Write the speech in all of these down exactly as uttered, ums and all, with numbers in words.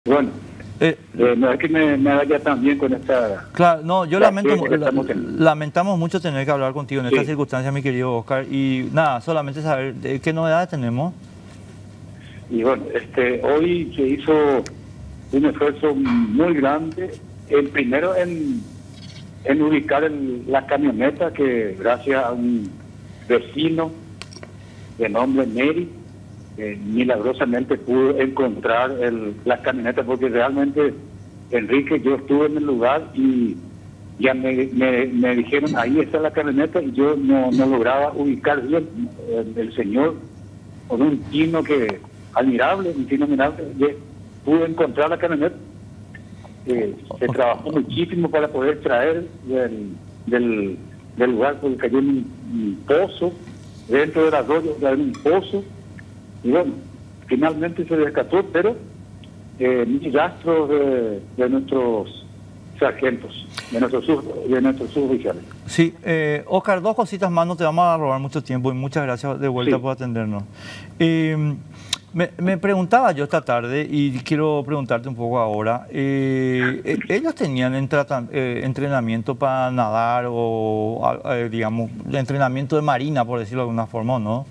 Bueno, Eh, eh, no es que me, me vaya tan bien con esta... claro, no, yo la lamento, fiesta que la- estamos teniendo. lamentamos mucho tener que hablar contigo en Sí. estas circunstancias, mi querido Oscar. Y nada, solamente saber eh, qué novedades tenemos. Y bueno, este, hoy se hizo un esfuerzo muy grande, el primero en, en ubicar el- la camioneta que gracias a un vecino de nombre Neri, eh, milagrosamente pudo encontrar el, la camioneta, porque realmente, Enrique, yo estuve en el lugar y ya me, me, me dijeron, ahí está la camioneta, y yo no, no lograba ubicar bien el, el señor, con un tino que admirable, un tino admirable, y pude encontrar la camioneta. Eh, se trabajó muchísimo para poder traer del, del, del lugar, porque cayó en un, un pozo, dentro del arroyo, en un pozo, y bueno, finalmente se rescató, pero eh, ni rastros de, de nuestros sargentos, de nuestros, sub, de nuestros suboficiales. Sí, eh, Oscar, dos cositas más, no te vamos a robar mucho tiempo y muchas gracias de vuelta Sí. por atendernos. Eh, me, me preguntaba yo esta tarde y quiero preguntarte un poco ahora, eh, eh, ¿ellos tenían entrata- eh, entrenamiento para nadar o, a- eh, digamos, entrenamiento de marina, por decirlo de alguna forma, o no?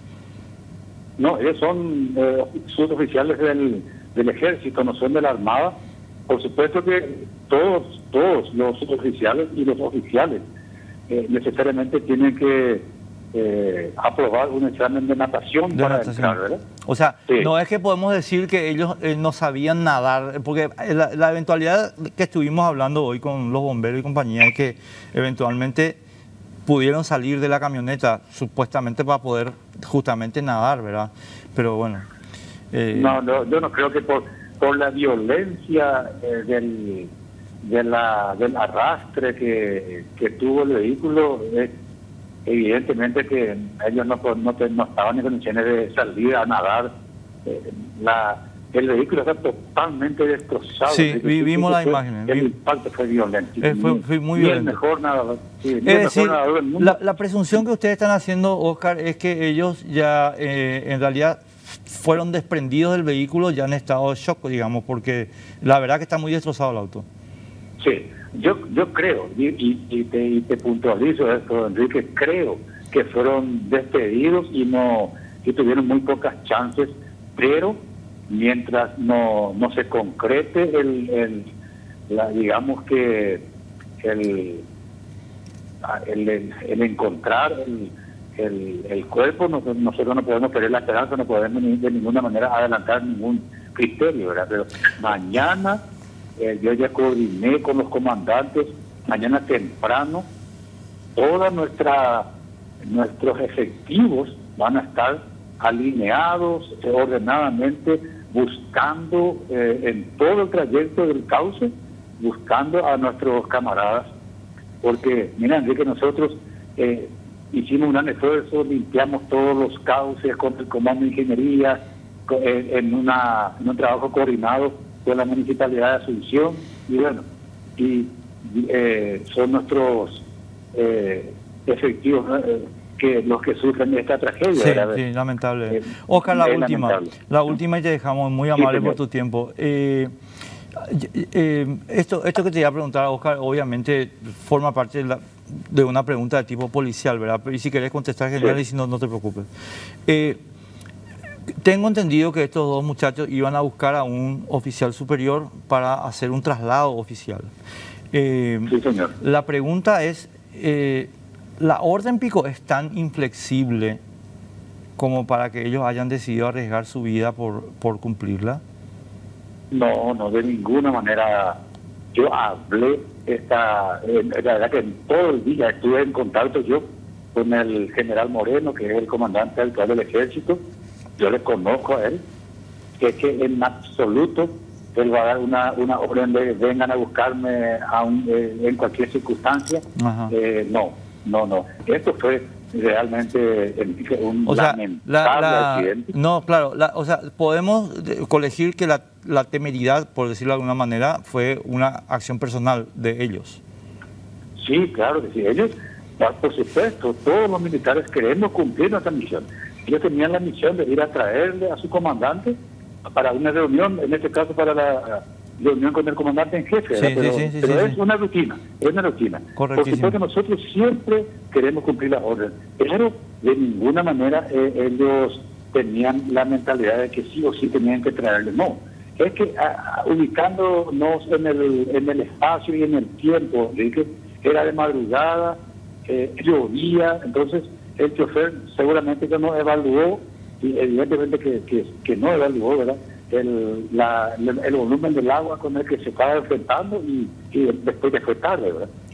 No, ellos son eh, suboficiales del, del ejército, no son de la armada. Por supuesto que todos, todos los suboficiales y los oficiales eh, necesariamente tienen que eh, aprobar un examen de natación De para natación. entrar, ¿verdad? O sea, Sí. no es que podemos decir que ellos eh, no sabían nadar, porque la, la eventualidad que estuvimos hablando hoy con los bomberos y compañía es que eventualmente pudieron salir de la camioneta supuestamente para poder justamente nadar, ¿verdad? Pero bueno. eh, No, no, yo no creo que por, por la violencia eh, del, de la, del arrastre que, que tuvo el vehículo, eh, evidentemente que ellos no, no, no estaban en condiciones de salir a nadar. Eh, la, el vehículo está totalmente destrozado. Sí, vi- vimos las Fue- imágenes. El Vi- impacto fue violento. Eh, fue- Ni- fue muy ni el violento. mejor nadador, sí, ni Es el mejor decir, nadador del mundo. la, la presunción que ustedes están haciendo, Oscar, es que ellos ya eh, en realidad fueron desprendidos del vehículo ya en estado de shock, digamos, porque la verdad que está muy destrozado el auto. Sí, yo, yo creo, y, y, y te, y te puntualizo esto, Enrique, creo que fueron despedidos y no y tuvieron muy pocas chances, pero mientras no, no se concrete el, el la, digamos que el, el, el, el encontrar el, el, el cuerpo, nosotros, nosotros no podemos perder la esperanza, no podemos ni, de ninguna manera adelantar ningún criterio, ¿verdad? Pero mañana eh, yo ya coordiné con los comandantes, mañana temprano, toda nuestra nuestros efectivos van a estar alineados eh, ordenadamente, buscando eh, en todo el trayecto del cauce, buscando a nuestros camaradas, porque mira, Enrique, nosotros eh, hicimos un gran esfuerzo, limpiamos todos los cauces con el Comando de Ingeniería, co- eh, en, una, en un trabajo coordinado con la Municipalidad de Asunción, y bueno, y eh, son nuestros eh, efectivos, ¿no? Eh, que los que sufren esta tragedia. Sí, ¿verdad? sí, lamentable. Eh, Oscar, la es última, lamentable. la última y te dejamos muy Sí, amable señor. por tu tiempo. Eh, eh, esto, esto que te iba a preguntar, Oscar, obviamente forma parte de, la- de una pregunta de tipo policial, ¿verdad? Pero y si querés contestar general Sí. y si no, no te preocupes. Eh, tengo entendido que estos dos muchachos iban a buscar a un oficial superior para hacer un traslado oficial. Eh, Sí, señor. la pregunta es, eh, ¿la orden Pico es tan inflexible como para que ellos hayan decidido arriesgar su vida por, por cumplirla? No, no, de ninguna manera. Yo hablé, esta, eh, la verdad que en todo el día estuve en contacto yo con el general Moreno, que es el comandante actual del ejército. Yo le conozco a él, que es que en absoluto él va a dar una, una orden de vengan a buscarme a un, eh, en cualquier circunstancia. Ajá. Eh, no, no, no. Esto fue realmente Enrique, un O sea, lamentable la, la- accidente. no, claro, la- o sea, podemos de- colegir que la, la temeridad, por decirlo de alguna manera, fue una acción personal de ellos. Sí, claro que sí. Ellos, ah, por supuesto, todos los militares queremos cumplir nuestra misión. Ellos tenían la misión de ir a traerle a su comandante para una reunión, en este caso para la reunión con el comandante en jefe, Sí, pero, sí, sí, sí, pero sí, es sí. una rutina, es una rutina. Por Correctísimo. supuesto, nosotros siempre queremos cumplir las órdenes, pero de ninguna manera eh, ellos tenían la mentalidad de que sí o sí tenían que traerle, no. Es que a, a, ubicándonos en el, en el espacio y en el tiempo, Enrique, era de madrugada, eh, llovía, entonces el chofer seguramente que no evaluó, y evidentemente que, que, que no evaluó, ¿verdad?, el, la, el, el volumen del agua con el que se estaba enfrentando y, y después ya fue tarde, ¿verdad?